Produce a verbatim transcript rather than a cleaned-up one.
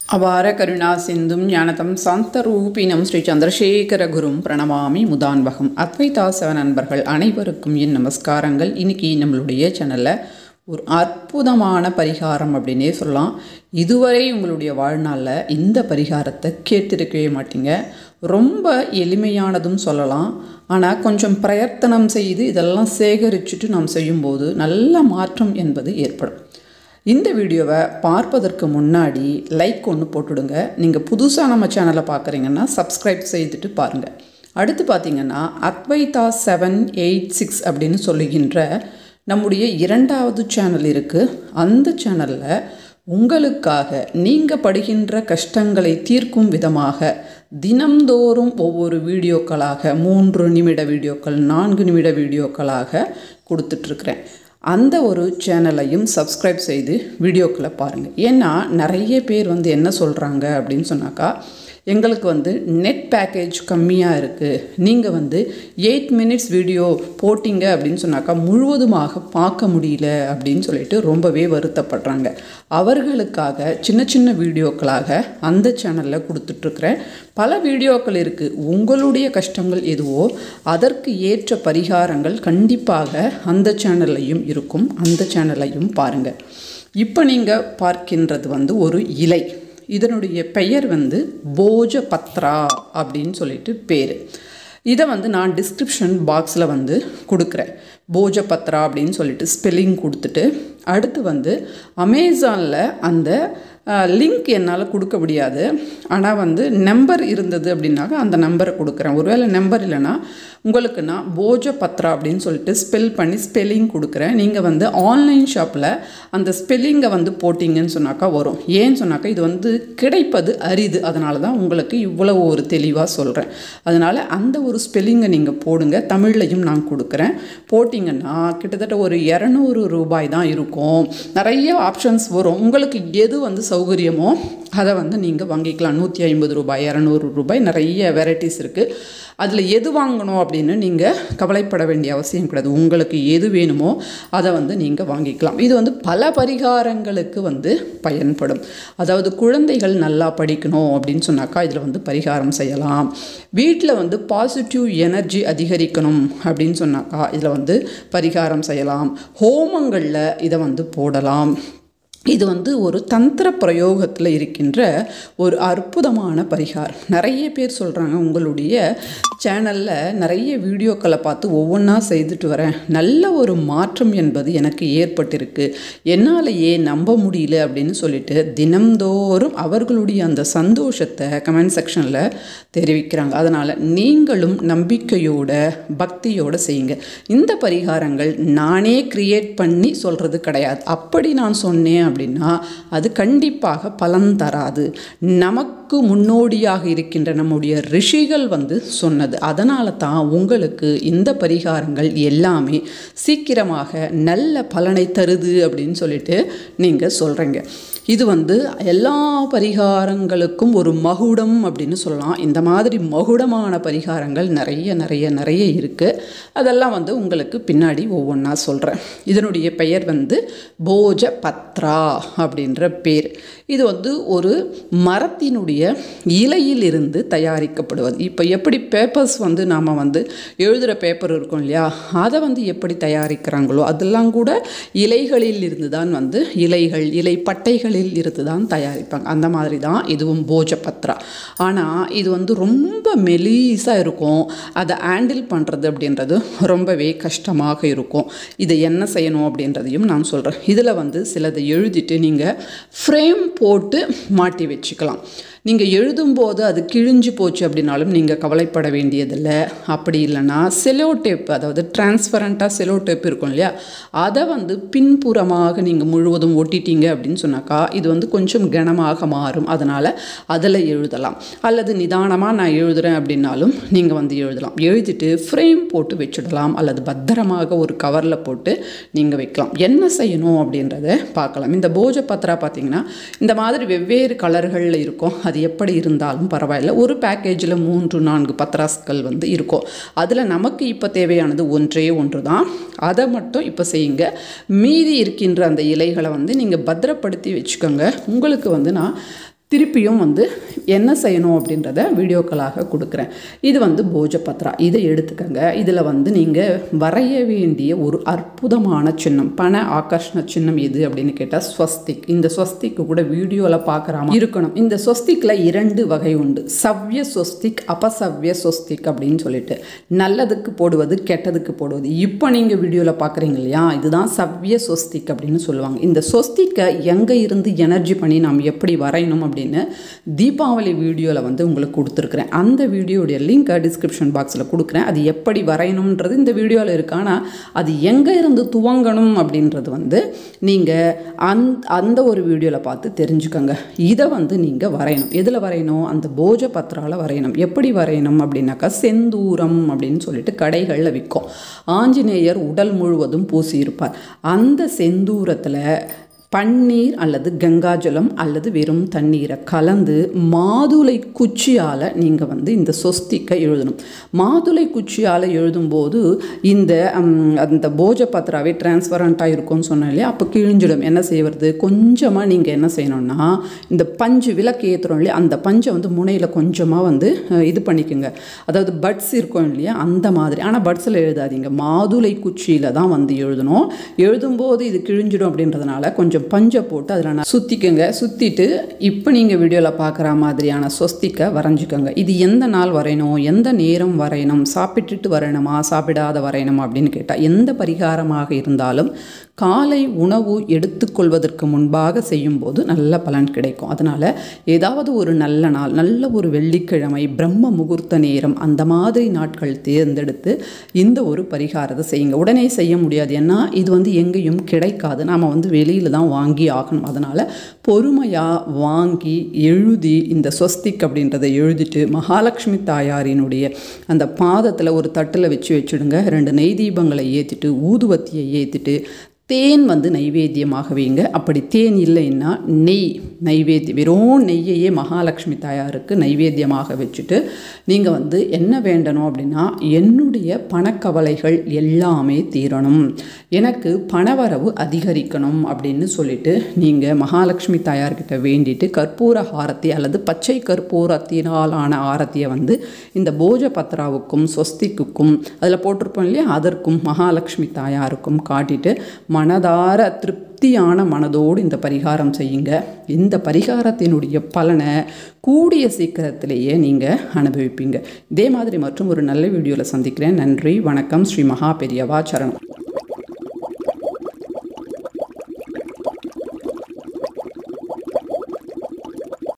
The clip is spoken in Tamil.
அபார கருணா சிந்தும் ஞானதம் சாந்தரூபினம் ஸ்ரீ சந்திரசேகர குரும் பிரணமாமி முதான்வகம். அத்வைதா செவன் நண்பர்கள் அனைவருக்கும் என் நமஸ்காரங்கள். இன்னைக்கு நம்மளுடைய சேனலில் ஒரு அற்புதமான பரிகாரம் அப்படின்னே சொல்லலாம். இதுவரை உங்களுடைய வாழ்நாளில் இந்த பரிகாரத்தை கேட்டிருக்கவே மாட்டீங்க. ரொம்ப எளிமையானதும் சொல்லலாம். ஆனால் கொஞ்சம் பிரயத்தனம் செய்து இதெல்லாம் சேகரிச்சுட்டு நாம் செய்யும்போது நல்ல மாற்றம் என்பது ஏற்படும். இந்த வீடியோவை பார்ப்பதற்கு முன்னாடி லைக் ஒன்று போட்டுடுங்க. நீங்கள் புதுசாக நம்ம சேனலை பார்க்குறீங்கன்னா சப்ஸ்கிரைப் செய்துட்டு பாருங்கள். அடுத்து பார்த்திங்கன்னா அத்வைதா செவன் எயிட் சிக்ஸ் அப்படின்னு சொல்லுகின்ற நம்முடைய இரண்டாவது சேனல் இருக்குது. அந்த சேனலில் உங்களுக்காக நீங்கள் படுகின்ற கஷ்டங்களை தீர்க்கும் விதமாக தினம்தோறும் ஒவ்வொரு வீடியோக்களாக மூன்று நிமிட வீடியோக்கள் நான்கு நிமிட வீடியோக்களாக கொடுத்துட்ருக்குறேன். அந்த ஒரு சேனலையும் சப்ஸ்கிரைப் செய்து வீடியோக்களை பாருங்கள். ஏன்னா நிறைய பேர் வந்து என்ன சொல்கிறாங்க அப்படின்னு சொன்னாக்கா, எங்களுக்கு வந்து நெட் பேக்கேஜ் கம்மியாக இருக்குது, நீங்கள் வந்து எயிட் மினிட்ஸ் வீடியோ போட்டிங்க அப்படின்னு சொன்னாக்கா முழுவதுமாக பார்க்க முடியல அப்படின்னு சொல்லிட்டு ரொம்பவே வருத்தப்படுறாங்க. அவர்களுக்காக சின்ன சின்ன வீடியோக்களாக அந்த சேனலில் கொடுத்துட்ருக்குறேன். பல வீடியோக்கள் இருக்குது. உங்களுடைய கஷ்டங்கள் எதுவோ அதற்கு ஏற்ற பரிகாரங்கள் கண்டிப்பாக அந்த சேனல்லையும் இருக்கும். அந்த சேனலையும் பாருங்கள். இப்போ நீங்கள் பார்க்கின்றது வந்து ஒரு இலை. இதனுடைய பெயர் வந்து போஜபத்ரா அப்படின்னு சொல்லிட்டு பேர். இதை வந்து நான் டிஸ்கிரிப்ஷன் பாக்ஸில் வந்து கொடுக்குறேன். போஜபத்ரா அப்படின்னு சொல்லிட்டு ஸ்பெல்லிங் கொடுத்துட்டு அடுத்து வந்து அமேசானில் அந்த லிங்க் என்னால் கொடுக்க முடியாது. ஆனால் வந்து நம்பர் இருந்தது அப்படின்னாக்க அந்த நம்பரை கொடுக்குறேன். ஒருவேளை நம்பர் இல்லைன்னா உங்களுக்கு நான் போஜபத்ரா அப்படின்னு சொல்லிட்டு ஸ்பெல் பண்ணி ஸ்பெல்லிங் கொடுக்குறேன். நீங்கள் வந்து ஆன்லைன் ஷாப்பில் அந்த ஸ்பெல்லிங்கை வந்து போட்டிங்கன்னு சொன்னாக்கா வரும். ஏன்னு சொன்னாக்கா இது வந்து கிடைப்பது அரிது. அதனால தான் உங்களுக்கு இவ்வளவு ஒரு தெளிவாக சொல்கிறேன். அதனால் அந்த ஒரு ஸ்பெல்லிங்கை நீங்கள் போடுங்க. தமிழ்லையும் நான் கொடுக்குறேன். போட்டிங்கன்னா கிட்டத்தட்ட ஒரு இரநூறு ரூபாய் தான் இருக்கும். நிறைய ஆப்ஷன்ஸ் வரும். உங்களுக்கு எது வந்து சௌகரியமோ அதை வந்து நீங்கள் வாங்கிக்கலாம். நூற்றி ஐம்பது ரூபாய் இரநூறு ரூபாய் நிறைய வெரைட்டிஸ் இருக்குது. அதில் எது வாங்கணும் அப்படின்னு நீங்கள் கவலைப்பட வேண்டிய அவசியம் கிடையாது. உங்களுக்கு எது வேணுமோ அதை வந்து நீங்கள் வாங்கிக்கலாம். இது வந்து பல பரிகாரங்களுக்கு வந்து பயன்படும். அதாவது குழந்தைகள் நல்லா படிக்கணும் அப்படின்னு சொன்னாக்கா இதில் வந்து பரிகாரம் செய்யலாம். வீட்டில் வந்து பாசிட்டிவ் எனர்ஜி அதிகரிக்கணும் அப்படின்னு சொன்னாக்கா இதில் வந்து பரிகாரம் செய்யலாம். ஹோமங்களில் இதை வந்து போடலாம். இது வந்து ஒரு தந்திர பிரயோகத்தில் இருக்கின்ற ஒரு அற்புதமான பரிகாரம். நிறைய பேர் சொல்கிறாங்க, உங்களுடைய சேனலில் நிறைய வீடியோக்களை பார்த்து ஒவ்வொன்றா செய்துட்டு வரேன், நல்ல ஒரு மாற்றம் என்பது எனக்கு ஏற்பட்டிருக்கு, என்னாலேயே நம்ப முடியல அப்படின்னு சொல்லிட்டு தினம்தோறும் அவர்களுடைய அந்த சந்தோஷத்தை கமெண்ட் செக்ஷனில் தெரிவிக்கிறாங்க. அதனால் நீங்களும் நம்பிக்கையோட பக்தியோடு செய்யுங்க. இந்த பரிகாரங்கள் நானே கிரியேட் பண்ணி சொல்கிறது கிடையாது. அப்படி நான் சொன்னேன் அப்படின்னா அது கண்டிப்பாக பலன் தராது. நமக்கு முன்னோடியாக இருக்கின்ற நம்முடைய ரிஷிகள் வந்து சொன்னது. அதனால தான் உங்களுக்கு இந்த பரிகாரங்கள் எல்லாமே சீக்கிரமாக நல்ல பலனை தருது அப்படின்னு சொல்லிட்டு நீங்கள் சொல்கிறீங்க. இது வந்து எல்லா பரிகாரங்களுக்கும் ஒரு மகுடம் அப்படின்னு சொல்லலாம். இந்த மாதிரி மகுடமான பரிகாரங்கள் நிறைய நிறைய நிறைய இருக்குது. அதெல்லாம் வந்து உங்களுக்கு பின்னாடி ஒவ்வொன்றா சொல்கிறேன். இதனுடைய பெயர் வந்து போஜபத்ரா அப்படின்ற பேர். இது வந்து ஒரு மரத்தினுடைய இலையிலிருந்து தயாரிக்கப்படுவது. இப்போ எப்படி பேப்பர்ஸ் வந்து நாம் வந்து எழுதுகிற பேப்பர் இருக்கும் இல்லையா, அதை வந்து எப்படி தயாரிக்கிறாங்களோ அதெல்லாம் கூட இலைகளில் இருந்து தான் வந்து இலைகள் இலை பட்டைகளில் இருந்து தான் தயாரிப்பாங்க. அந்த மாதிரி தான் இதுவும் போஜபத்ரா. ஆனால் இது வந்து ரொம்ப மெலீஸாக இருக்கும். அதை ஹேண்டில் பண்ணுறது அப்படின்றது ரொம்பவே கஷ்டமாக இருக்கும். இதை என்ன செய்யணும் அப்படின்றதையும் நான் சொல்கிறேன். இதில் வந்து சிலதை எழுதிட்டு நீங்கள் ஃப்ரேம் போட்டு மாட்டி வச்சுக்கலாம். நீங்கள் எழுதும்போது அது கிழிஞ்சு போச்சு அப்படின்னாலும் நீங்கள் கவலைப்பட வேண்டியதில்லை. அப்படி இல்லைன்னா செலோ டேப், அதாவது டிரான்ஸ்பரண்ட்டாக செலோ டேப் இருக்கும் இல்லையா, அதை வந்து பின்புறமாக நீங்கள் முழுவதும் ஒட்டிட்டீங்க அப்படின்னு சொன்னாக்கா இது வந்து கொஞ்சம் கனமாக மாறும். அதனால் அதில் எழுதலாம். அல்லது நிதானமாக நான் எழுதுகிறேன் அப்படின்னாலும் நீங்கள் வந்து எழுதலாம். எழுதிட்டு ஃப்ரேம் போட்டு வச்சுடலாம். அல்லது பத்திரமாக ஒரு கவரில் போட்டு நீங்கள் வைக்கலாம். என்ன செய்யணும் அப்படின்றத பார்க்கலாம். இந்த போஜபத்ரா பார்த்திங்கன்னா இந்த மாதிரி வெவ்வேறு கலர்களில் இருக்கும். அது எப்படி இருந்தாலும் பரவாயில்லை. ஒரு பேக்கேஜில் மூன்று நான்கு பத்ராஸ்கள் வந்து இருக்கும். அதில் நமக்கு இப்போ தேவையானது ஒன்றே ஒன்று தான். அதை மட்டும் இப்போ செய்யுங்க. மீதி இருக்கின்ற அந்த இலைகளை வந்து நீங்கள் பத்திரப்படுத்தி வச்சுக்கோங்க. உங்களுக்கு வந்து நான் திருப்பியும் வந்து என்ன செய்யணும் அப்படின்றத வீடியோக்களாக கொடுக்குறேன். இது வந்து போஜபத்ரா, இதை எடுத்துக்கங்க. இதில் வந்து நீங்கள் வரைய வேண்டிய ஒரு அற்புதமான சின்னம், பண ஆகர்ஷண சின்னம் எது அப்படின்னு கேட்டால் ஸ்வஸ்திக். இந்த ஸ்வஸ்திக்கு கூட வீடியோவில் பார்க்குறாம இருக்கணும். இந்த ஸ்வஸ்திக்கில் இரண்டு வகை உண்டு, சவ்ய ஸ்வஸ்திக், அபசவ்ய ஸ்வஸ்திக் அப்படின்னு சொல்லிட்டு, நல்லதுக்கு போடுவது, கெட்டதுக்கு போடுவது. இப்போ நீங்கள் வீடியோவில் பார்க்குறீங்க இல்லையா, இதுதான் சவ்ய ஸ்வஸ்திக் அப்படின்னு சொல்லுவாங்க. இந்த ஸ்வஸ்திக்கை எங்கே இருந்து எனர்ஜி பண்ணி நாம் எப்படி வரையணும் அப்படின்னு தீபாவளி வீடியோவில் வந்து உங்களுக்கு கொடுத்துருக்குறேன். அந்த வீடியோடைய லிங்க்கை டிஸ்கிரிப்ஷன் பாக்ஸில் கொடுக்குறேன். அது எப்படி வரையணுன்றது இந்த வீடியோவில் இருக்கு. ஆனால் அது எங்கே இருந்து துவங்கணும் அப்படின்றது வந்து நீங்கள் அந் அந்த ஒரு வீடியோவில் பார்த்து தெரிஞ்சுக்கோங்க. இதை வந்து நீங்கள் வரையணும். எதில் வரையணும்? அந்த போஜபத்ராவில் வரையணும். எப்படி வரையணும் அப்படின்னாக்கா, செந்தூரம் அப்படின்னு சொல்லிட்டு கடைகளில் விற்கும். ஆஞ்சநேயர் உடல் முழுவதும் பூசியிருப்பார். அந்த செந்தூரத்தில் பன்னீர் அல்லது கங்காஜலம் அல்லது வெறும் தண்ணீரை கலந்து மாதுளை குச்சியால் நீங்கள் வந்து இந்த சொஸ்திக்கை எழுதணும். மாதுளை குச்சியால் எழுதும்போது இந்த அந்த போஜபத்ராவே டிரான்ஸ்பரண்ட்டாக இருக்கும்னு சொன்னேன் இல்லையா, அப்போ கிழிஞ்சிடும். என்ன செய்வது? கொஞ்சமாக நீங்கள் என்ன செய்யணும்னா, இந்த பஞ்சு விளக்கு ஏற்றுறோம் இல்லையா, அந்த பஞ்சை வந்து முனையில் கொஞ்சமாக வந்து இது பண்ணிக்கோங்க. அதாவது பட்ஸ் இருக்கும் இல்லையா, அந்த மாதிரி. ஆனால் பட்ஸில் எழுதாதீங்க, மாதுளை குச்சியில் தான் வந்து எழுதணும். எழுதும்போது இது கிழிஞ்சிடும் அப்படின்றதுனால கொஞ்சம் பஞ்சை போட்டு அதில் நான் சுற்றிக்கோங்க. சுற்றிட்டு இப்போ நீங்கள் வீடியோவில் பார்க்குற மாதிரியான ஸ்வஸ்திக்கை வரைஞ்சிக்கோங்க. இது எந்த நாள் வரையணும், எந்த நேரம் வரையணும், சாப்பிட்டுட்டு வரையணுமா, சாப்பிடாத வரையணுமா அப்படின்னு கேட்டால், எந்த பரிகாரமாக இருந்தாலும் காலை உணவு எடுத்துக்கொள்வதற்கு முன்பாக செய்யும்போது நல்ல பலன் கிடைக்கும். அதனால் ஏதாவது ஒரு நல்ல நாள், நல்ல ஒரு வெள்ளிக்கிழமை, பிரம்ம முகூர்த்த நேரம், அந்த மாதிரி நாட்கள் தேர்ந்தெடுத்து இந்த ஒரு பரிகாரத்தை செய்யுங்க. உடனே செய்ய முடியாது, ஏன்னா இது வந்து எங்கேயும் கிடைக்காது. நாம் வந்து வெளியில் தான் வாங்கி ஆகணும். அதனால் பொறுமையாக வாங்கி எழுதி இந்த ஸ்வஸ்திக் அப்படின்றத எழுதிட்டு மகாலட்சுமி தாயாரினுடைய அந்த பாதத்தில் ஒரு தட்டில் வச்சு வச்சுடுங்க. ரெண்டு நெய் தீபங்களை ஏற்றிட்டு ஊதுவத்தியை ஏற்றிட்டு தேன் வந்து நைவேத்தியமாக வைங்க. அப்படி தேன் இல்லைன்னா நெய் நைவேத்தியம், வெறும் நெய்யையே மகாலட்சுமி தாயாருக்கு நைவேத்தியமாக வச்சுட்டு நீங்கள் வந்து என்ன வேண்டணும் அப்படின்னா, என்னுடைய பணக்கவலைகள் எல்லாமே தீரணும், எனக்கு பணவரவு அதிகரிக்கணும் அப்படின்னு சொல்லிட்டு நீங்கள் மகாலட்சுமி தாயார்கிட்ட வேண்டிட்டு கற்பூர ஆரத்தி அல்லது பச்சை கற்பூரத்தினாலான ஆரத்தியை வந்து இந்த போஜபத்ராவுக்கும் ஸ்வஸ்திக்குக்கும் அதில் போட்டிருப்போம் இல்லையா, அதற்கும் மகாலட்சுமி தாயாருக்கும் காட்டிட்டு மனதார திருப்தியான மனதோடு இந்த பரிகாரம் செய்யுங்க. இந்த பரிகாரத்தினுடைய பலனை கூடிய சீக்கிரத்திலேயே நீங்கள் அனுபவிப்பீங்க. இதே மாதிரி மற்றும் ஒரு நல்ல வீடியோவில் சந்திக்கிறேன். நன்றி, வணக்கம். ஸ்ரீ மகா பெரியவா சரணம்.